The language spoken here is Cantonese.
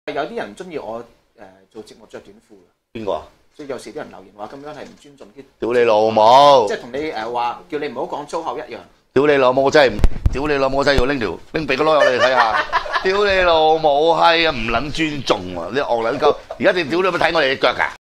有啲人唔中意我做節目着短褲嘅。 邊個啊？ 所以有時啲人留言話咁樣係唔尊重啲。 屌你老母！ 即係同你話叫你唔好講粗口一樣。 屌你老母！我真係唔，屌你老母！我真係要拎鼻哥攞入嚟睇下。屌你老母閪啊！唔撚尊重啊！你惡撚鳩！而家你屌你有冇睇我哋隻腳㗎？